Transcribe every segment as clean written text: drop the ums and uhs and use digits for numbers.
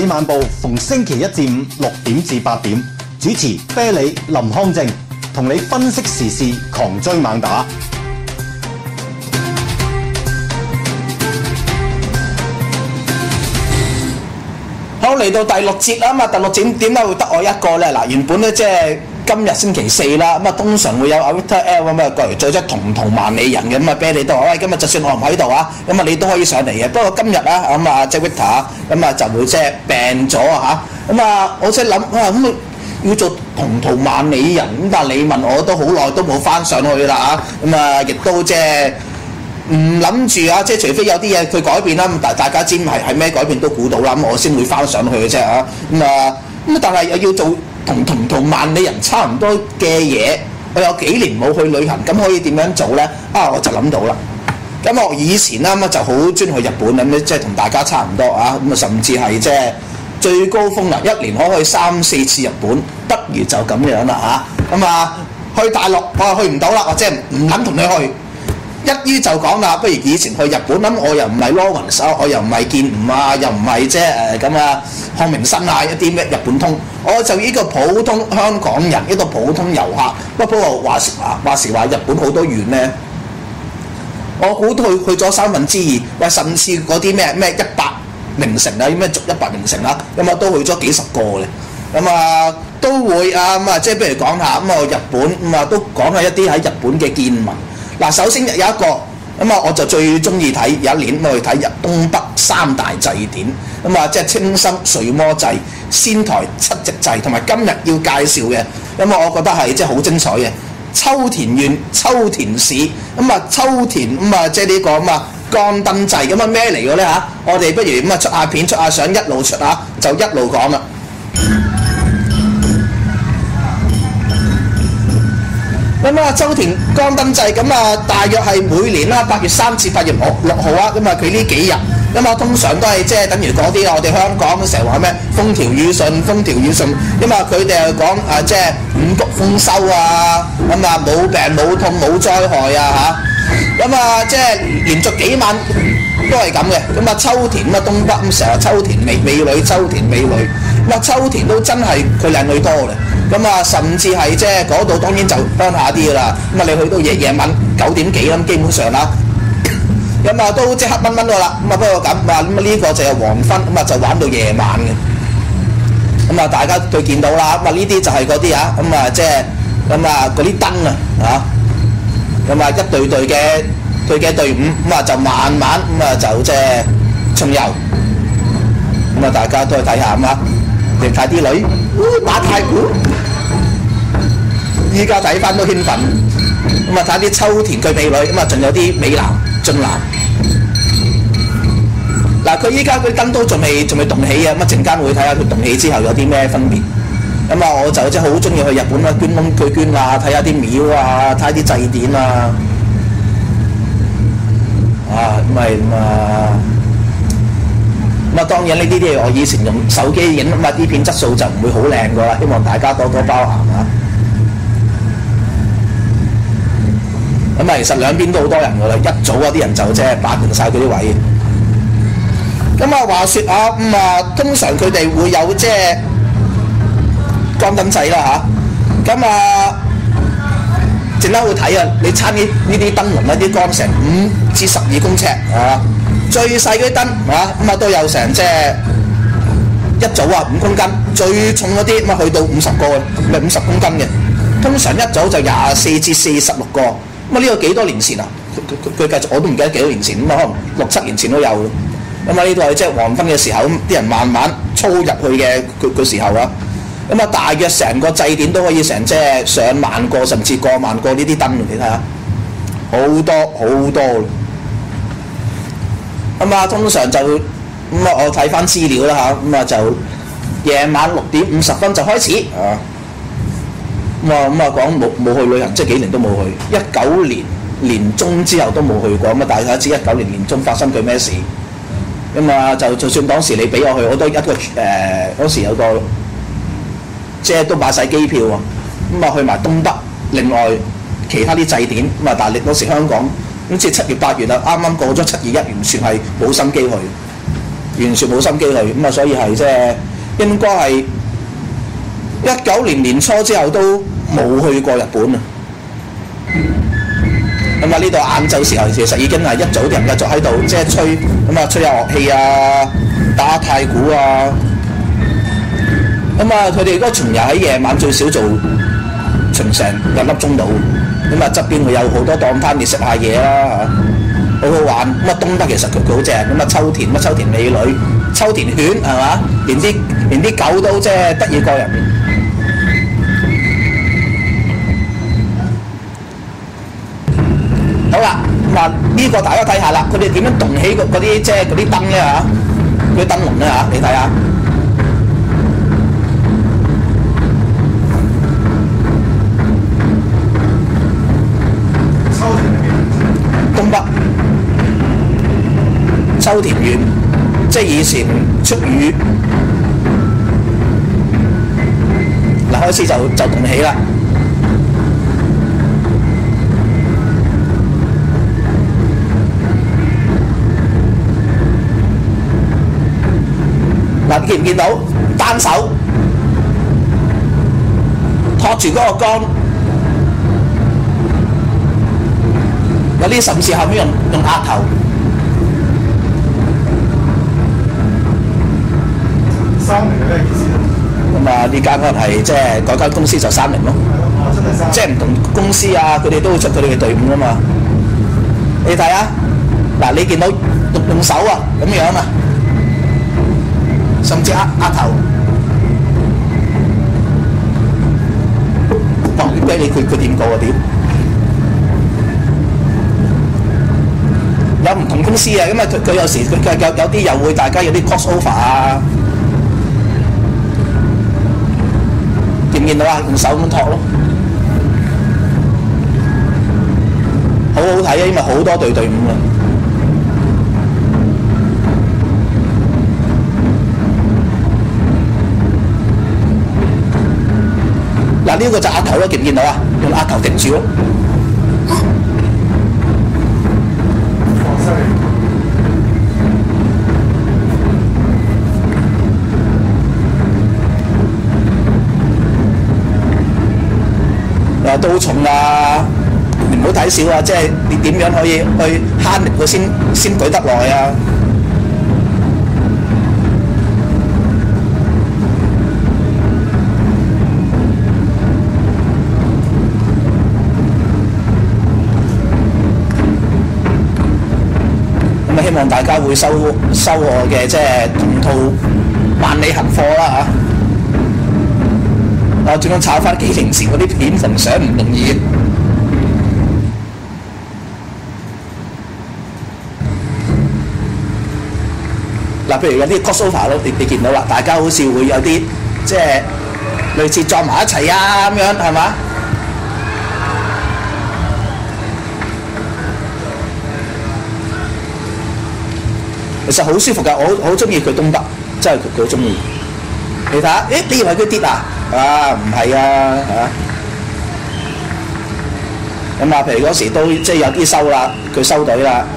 理晚報逢星期一至五6點至8點，主持啤梨、林康正，同你分析時事，狂追猛打。 好，嚟到第六節啦，第六節點解會得我一個咧？嗱，原本咧即係今日星期四啦，通常會有阿 Victor L 過嚟做咗同萬里人嘅，啤梨都話喂，今日就算我唔喺度啊，你都可以上嚟嘅。不過今日啊，即係 Victor 就會即係病咗我即係諗咁要做同萬里人，但係你問我都好耐都冇翻上去啦亦都即係。唔諗住即係除非有啲嘢佢改變啦，大家知係咩改變都估到啦，我先會翻上去嘅啫但係又要做同萬里人差唔多嘅嘢，我有幾年冇去旅行，咁可以點樣做呢？我就諗到啦。咁我以前就好專去日本即係同大家差唔多甚至係即係最高峰啦，一年可以去3-4次日本，不如就咁樣啦去大陸我去唔到啦，或者唔諗同你去。一於就講啦，不如以前去日本我又唔係 Lawrence 我又唔係健吾又唔係即係康明新一啲咩日本通，我就呢個普通香港人，一個普通遊客。不過話時話日本好多縣呢，我估都去咗2/3，甚至嗰啲咩100名城咩逐100名城都去咗幾十個嘅，都會即係不如講下日本都講下一啲喺日本嘅見聞。首先有一個我就最中意睇，有一年去睇東北3大祭典即係青森睡魔祭、仙台七夕祭，同埋今日要介紹嘅我覺得係即係好精彩嘅秋田縣秋田市秋田即係呢個江燈祭咩嚟嘅呢？我哋不如出下片出下相，一路出就一路講啦。秋田江燈祭大約係每年8月3至8月6號佢呢幾日通常都係即係等於嗰啲我哋香港成日話咩風調雨順，佢哋又講即係五穀豐收冇病冇痛冇災害即係連續幾晚都係咁嘅。秋田東北成日秋田美女，秋田美女秋田都真係佢靚女多嘅。甚至係即係嗰度當然就鄉下啲㗎啦。你去到夜晚9點幾基本上都即係黑掹掹㗎啦。不過咁呢個就係黃昏就玩到夜晚嘅。大家佢見到啦。呢啲就係嗰啲即係嗰啲燈一隊隊嘅佢嘅隊伍就慢慢就即係巡遊。大家都去睇下你睇啲女打太鼓，依家睇翻都興奮。睇啲秋田嘅美女仲有啲美男俊男。佢依家佢燈都仲未動起陣間會睇下佢動起之後有啲咩分別。我就即係好中意去日本捐窿佢捐睇下啲廟睇下啲祭典當然呢啲嘢我以前用手機影啲片質素就唔會好靚㗎啦，希望大家多多包涵其實兩邊都好多人㗎啦，一早啲人就即係擺平晒佢啲位。話說通常佢哋會有即係江燈祭啦陣間會睇你參呢啲燈籠啲光成5至12公尺最細嗰啲燈都有成即係一組5公斤，最重嗰啲去到50個50公斤嘅。通常一組就24至46個。呢個幾多年前佢繼續我都唔記得幾多年前可能6-7年前都有。呢度係即係黃昏嘅時候啲人慢慢操入去嘅個時候大約成個祭典都可以成即係上萬個甚至過萬個呢啲燈，你睇下好多好多。通常就我睇翻資料啦就夜晚6點50分就開始講冇去旅行，即係幾年都冇去。19年年中之後都冇去過大家知19年年中發生佢咩事就算當時你俾我去，我都一個嗰時有個即係都買晒機票去埋東北，另外其他啲祭典但係嗰時香港好似7月8月啱啱過咗721，完全係冇心機去。 完全冇心機去，咁啊所以係即係應該係19年年初之後都冇去過日本啊。咁啊呢度晏晝時候其實已經係一早啲人繼續喺度即係吹，咁啊吹下樂器啊，打下太鼓啊。咁啊佢哋嗰個巡遊喺夜晚最少做巡成1粒鐘到，咁啊側邊會有好多檔攤，你食下嘢啦嚇，好好玩。咁啊東德其實佢好正，咁啊秋田美女、秋田犬係嘛，連啲狗都即係得意過人。好啦，咁啊呢個大家睇下啦，佢哋點樣動起嗰啲即係嗰啲燈咧嚇，嗰啲燈籠咧嚇，你睇下。東北秋田縣，即係以前出魚，嗱開始就動起啦。嗱，見唔見到單手托住嗰個杆？有啲甚至後面用額頭。三菱係咩意思啊？咁啊，呢間可能係即係嗰間公司就三菱咯，即係唔同公司啊，佢哋都會出佢哋嘅隊伍噶嘛。你睇下，嗱，你見到用手啊咁樣啊，甚至額頭。哇！你俾佢掂過啊屌！有唔同公司啊，咁啊佢有時佢有啲又會大家有啲 crossover 啊，見唔見到啊？用手咁托咯，好好睇啊！因為好多隊伍啊。嗱呢個就額頭咯，見唔見到啊？用額頭頂住咯。刀重啊！你唔好睇少啊！即係你點樣可以去慳力佢先舉得耐啊！咁啊，希望大家會收我嘅即係同套萬里行貨啦嚇！我專登炒翻幾年前嗰啲片同相唔容易。嗱，譬如有啲 crossover 咯，你見到啦，大家好似會有啲即係類似撞埋一齊啊咁樣，係嘛？其實好舒服㗎，我好中意佢東德，真係佢好中意。你睇下，誒，你以為佢跌啊？啊，唔係啊，嚇！咁啊，譬如嗰時都即係有啲收啦，佢收隊啦。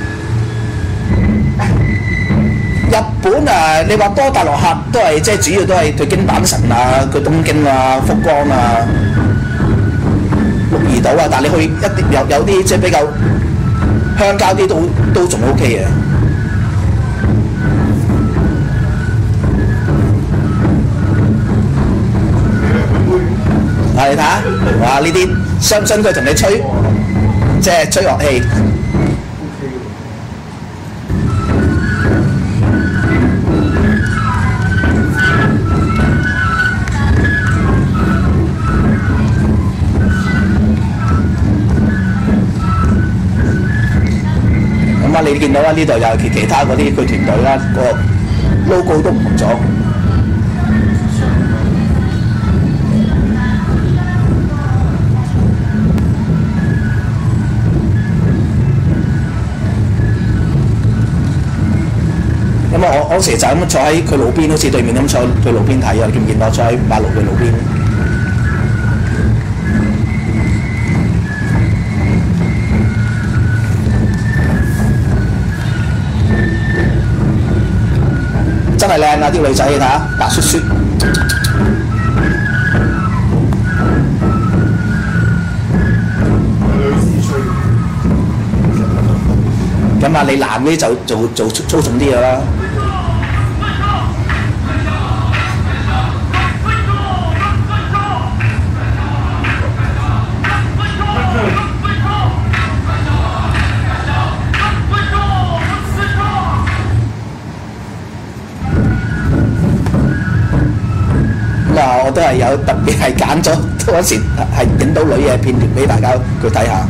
日本啊，你話多大陸客都係即係主要都係佢京阪神啊，佢東京啊、福岡啊、鹿兒島啊，但係你去一啲有啲即係比較鄉郊啲都仲 OK 嘅。你睇下，哇！呢啲相佢同你吹，即係吹樂器。咁啊，你見到啦，呢度有其他嗰啲佢團隊啦，個 logo 都唔同咗。咁啊，我嗰時就咁坐喺佢路邊，好似對面咁坐佢路邊睇啊！你見唔見我坐喺馬路嘅路邊？ 真係靚啊！啲女仔你睇下，白雪雪。咁啊，你男嗰啲就做粗重啲嘅啦。我都係有特別係揀咗嗰時係影到女嘅片段俾大家去睇下。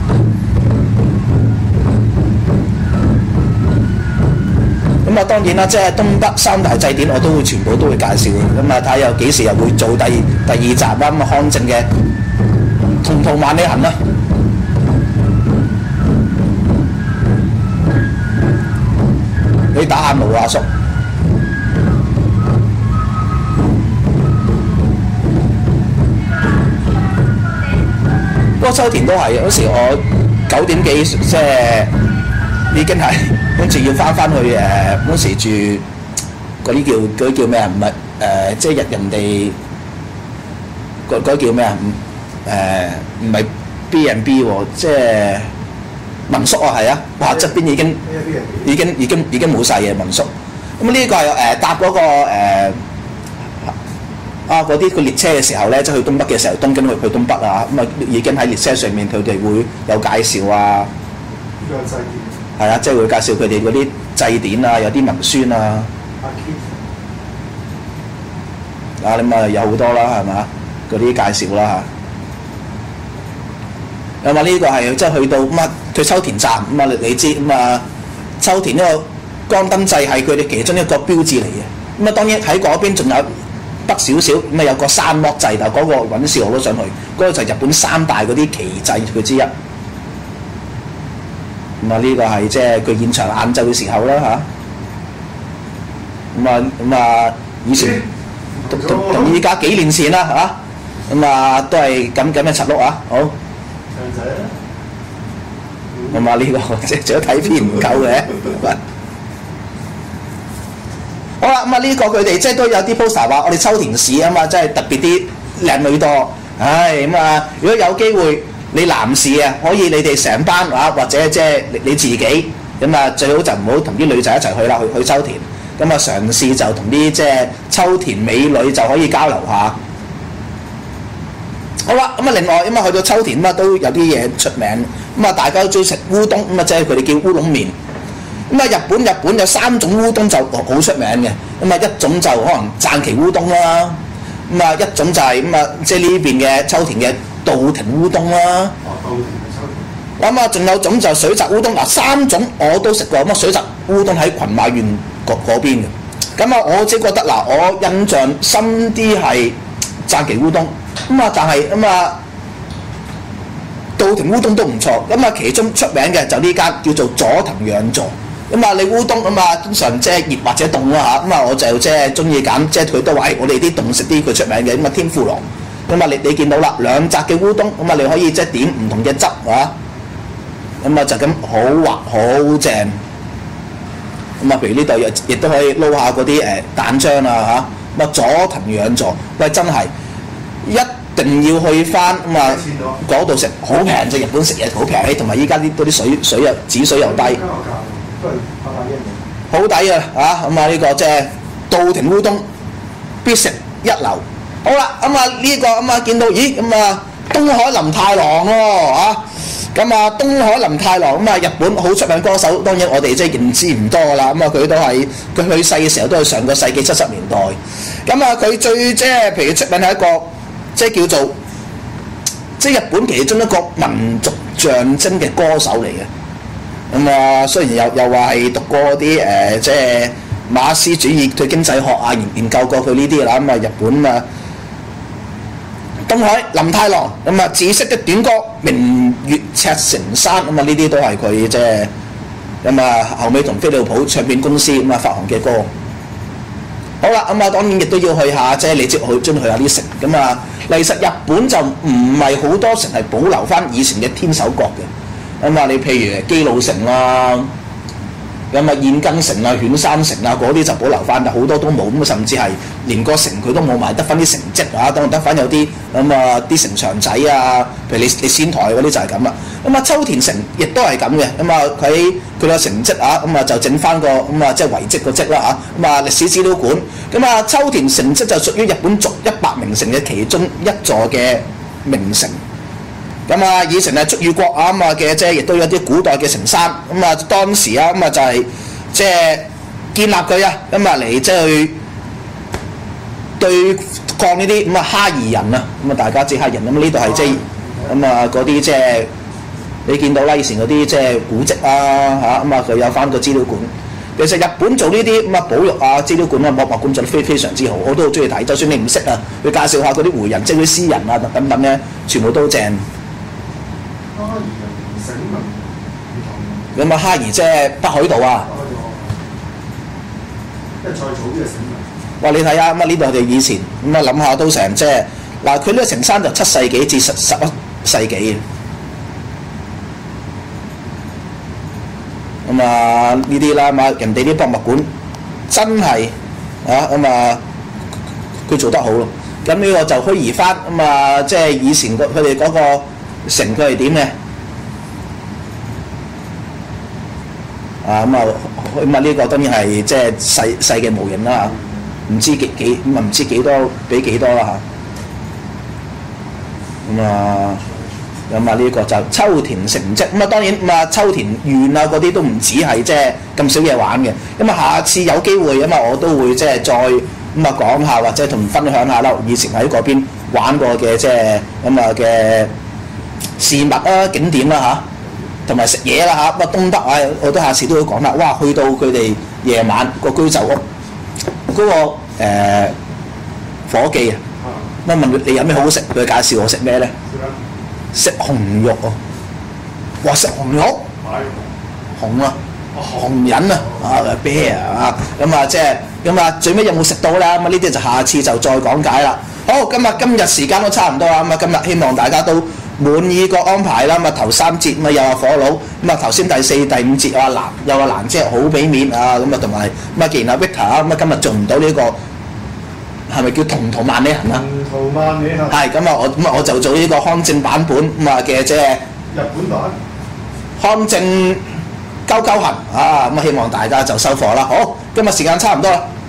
咁啊，當然啦，即係東北三大祭典我都會全部都會介紹嘅。咁啊，睇下有幾時又會做第二集啦。咁啊，康正嘅同途萬里行啦。你打下毛阿叔。嗰個秋田都係嗰時我9點幾即係已經係跟住要翻去嗰時住嗰啲叫咩啊？唔係即係人哋嗰叫咩啊？唔係 B&B 喎，即係民宿啊，係啊！哇，側邊已經冇晒嘢民宿。咁呢個係搭嗰個嗰啲列車嘅時候咧，即係去東北嘅時候，東京去東北啊，咁啊已經喺列車上面佢哋會有介紹啊。呢個祭典。係啊，即係會介紹佢哋嗰啲祭典啊，有啲文宣啊。你咪有好多啦，係嘛？嗰啲介紹啦嚇。咁啊呢個係即係去到去秋田站咁啊，你知咁啊，秋田呢個光燈祭係佢哋其中一個標誌嚟嘅。咁啊當然喺嗰邊仲有北少少咁啊有個山岳祭，但嗰個揾少我都想去，嗰個就係日本三大嗰啲旗祭佢之一。咁啊呢個係即係佢現場晏晝嘅時候啦嚇。咁啊以前同依家幾年前啦嚇，咁啊都係咁嘅柒碌啊，好。咁啊呢個即係除咗睇片唔夠嘅。好啦，咁啊呢個佢哋即係都有啲 poster 話我哋秋田市啊嘛，即係特別啲靚女多。咁啊，如果有機會你男士啊，可以你哋成班或者即係你自己咁啊，最好就唔好同啲女仔一齊去啦，去秋田。咁啊嘗試就同啲即係秋田美女就可以交流下。好啦，咁啊另外咁啊去到秋田咁啊都有啲嘢出名，咁啊大家都中意食烏冬，咁啊即係佢哋叫烏龍麵。咁啊日本有3種烏冬就好出名嘅，咁啊一種就可能讚岐烏冬啦，咁啊一種就係咁啊即係呢邊嘅秋田嘅稻庭烏冬啦。咁啊仲有種就水澤烏冬，嗱3種我都食過，咁啊水澤烏冬喺群馬縣嗰邊嘅。咁啊我自己覺得嗱，我印象深啲係讚岐烏冬，咁啊但係咁啊稻庭烏冬都唔錯，咁啊其中出名嘅就呢間叫做佐藤養助。咁啊，你烏冬咁啊，通常即係熱或者凍啦嚇。咁啊，我就即係中意揀，即係佢都話我哋啲凍食啲佢出名嘅。咁啊，天婦羅。咁啊，你見到啦，2紮嘅烏冬，咁啊，你可以即係點唔同嘅汁嚇。咁啊，就咁好滑好正。咁啊，譬如呢度亦都可以撈下嗰啲蛋漿啊嚇。咁啊，佐藤養助，喂真係一定要去翻咁啊嗰度食，好平啫！日本食嘢好平，同埋依家啲嗰啲水又止水又低。好抵啊！咁啊呢個即係稻庭烏冬必食一流。好啦，咁啊呢個咁啊見到咦咁啊東海林太郎喎咁啊東海林太郎咁啊日本好出名歌手，當然我哋即係認知唔多㗎啦。咁啊佢都係佢去世嘅時候都係上個世紀70年代。咁啊佢最即係譬如出名係一個即係叫做即係日本其中一個民族象徵嘅歌手嚟嘅。咁啊，雖然又話係讀過啲即係馬克思主義對經濟學啊，研究過佢呢啲啦。咁啊，日本啊，東海林太郎咁啊，紫色的短歌《明月赤城山》咁啊，呢啲都係佢即係咁啊，後尾同飛利浦唱片公司咁啊發行嘅歌。好啦，咁啊，當然亦都要去下即係你即係中意去下啲城。咁啊，其實日本就唔係好多城係保留翻以前嘅天守閣嘅。咁啊，你譬如基路城啦， 咁啊燕庚城啊、犬山城啊嗰啲就保留翻，但好多都冇，咁甚至係連個城佢都冇埋，得翻啲成績啊，當然得翻有啲咁啊啲城牆仔啊，譬如你仙台嗰啲就係咁啦。咁啊秋田城亦都係咁嘅，咁啊佢個成績啊，咁啊就整翻個咁啊即係遺跡個跡啦嚇，咁啊歷史資料館。咁啊秋田城跡就屬於日本續100名城嘅其中一座嘅名城。咁啊，以前係足羽國啊咁啊嘅，即係亦都有啲古代嘅城山。咁啊，當時啊咁啊就係即係建立佢啊，咁啊嚟即係去對抗呢啲咁啊哈夷人啊。咁啊，大家知哈夷人咁呢度係即係咁啊嗰啲即係你見到啦，以前嗰啲即係古蹟啊嚇，咁啊佢有翻個資料館。其實日本做呢啲咁啊保育啊資料館啊博物館做得非常之好，我都好中意睇。就算你唔識啊，佢介紹下嗰啲回人，即係啲詩人啊等等咧，全部都正。咁啊，哈夷即係北海道啊！ 即係再早啲嘅省份。 哇！你睇下咁啊，呢度我哋以前咁啊諗下都成即係嗱，佢呢個城山就7世紀至11世紀嘅。咁啊呢啲啦，嘛人哋啲博物館真係啊咁啊，佢做得好咯。咁呢個就虛擬翻咁啊，即係以前佢哋嗰個城佢係點嘅？啊咁啊呢個當然係即係細嘅模型啦嚇，唔知幾咁啊唔知幾多俾幾多啦嚇。咁啊呢個就秋田城跡。咁啊當然咁啊秋田縣啊嗰啲都唔止係即係咁少嘢玩嘅。咁啊下次有機會咁啊我都會即係再咁啊講下或者同分享下啦，以前喺嗰邊玩過嘅即係咁啊嘅事物啊景點啦嚇。同埋食嘢啦嚇，咁啊東德啊，我都下次都會講啦。哇，去到佢哋夜晚個居酒屋嗰、伙計啊，我問佢你有咩好食，佢介紹我食咩咧？食紅肉啊！哇，食紅肉，紅啊，紅人啊，啤啊，咁啊即係咁啊，最尾有冇食到咧？咁啊呢啲就下次就再講解啦。好，今日時間都差唔多啦，咁啊今日希望大家都滿意個安排啦，咁啊頭3節咁啊有阿火佬，咁啊頭先第4、第5節阿蘭有阿蘭姐好俾面啊，咁啊同埋咁啊既然阿 Victor 啊咁啊今日做唔到呢個係咪叫同萬里行啊？ 同萬里行係咁啊我就做呢個康正版本咁啊嘅即係日本版康正鳩行啊，咁啊希望大家就收貨啦。好，今日時間差唔多啦。